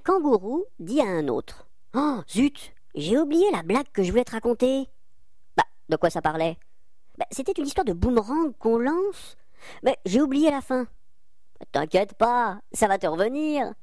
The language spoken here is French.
kangourou dit à un autre: Oh, zut, j'ai oublié la blague que je voulais te raconter. Bah, de quoi ça parlait? Bah, c'était une histoire de boomerang qu'on lance. Mais j'ai oublié la fin. T'inquiète pas, ça va te revenir.